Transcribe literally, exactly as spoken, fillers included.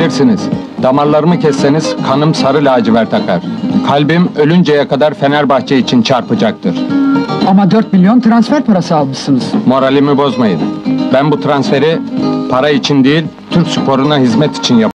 Bilirsiniz, damarlarımı kesseniz kanım sarı lacivert akar. Kalbim ölünceye kadar Fenerbahçe için çarpacaktır. Ama dört milyon transfer parası almışsınız. Moralimi bozmayın. Ben bu transferi para için değil, Türk sporuna hizmet için yapıyorum.